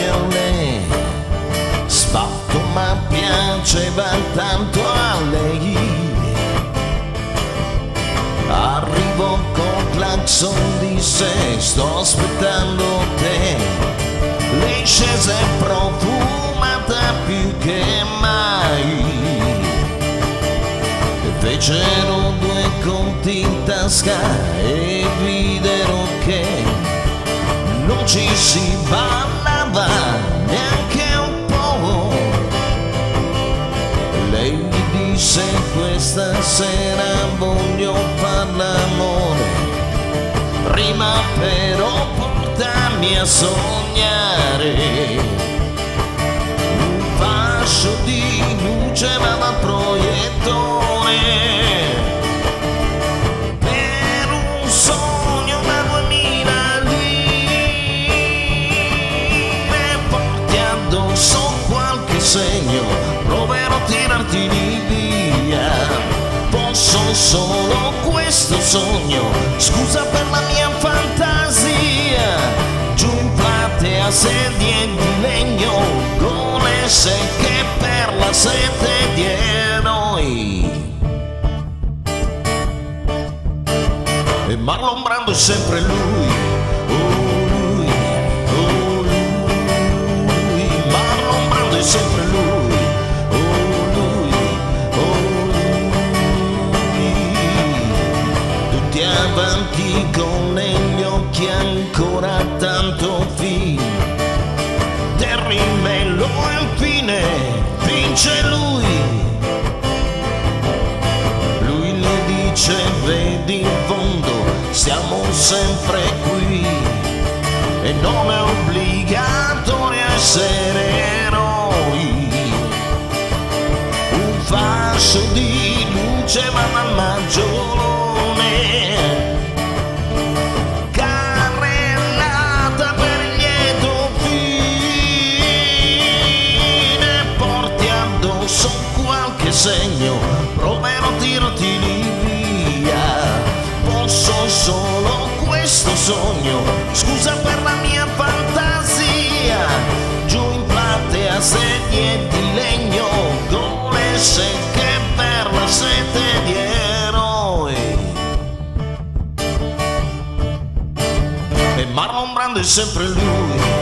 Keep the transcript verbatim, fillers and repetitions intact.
cabriolet, spatto ma piaceva tanto a lei. Arrivo col clacson, disse sto aspettando te. Lei scese profumata più che mai e fecero due conti in tasca e videro che non ci si ballava neanche un po'. Lei mi disse questa sera voglio far l'amore, prima però portarmi a sognare. Un fascio di luce va dal proiettore per un sogno da duemila lire. Porti addosso qualche segno, proverò a tirarti di via. Posso solo questo sogno, scusa per la mia fantasia. Giù in platea sedie di legno, con le secche per la sete di eroi. E Marlon Brando è sempre lui, oh lui, oh lui. Marlon Brando è sempre lui, oh lui, oh lui. Tutti avanti con negli occhi ancora tanto film, terribello e infine vince lui. Lui le dice vedi in fondo siamo sempre qui e non è obbligatorio essere eroi. Un fascio di luce va dal maggiolone, carrellata per il lieto fine. Porti addosso qualche segno, proverò a tirarti di via. Posso solo questo sogno, scusa per la mia fantasia. Giù in platea sedie di legno, con le secche per la sete di eroi. E Marlon Brando è sempre lui.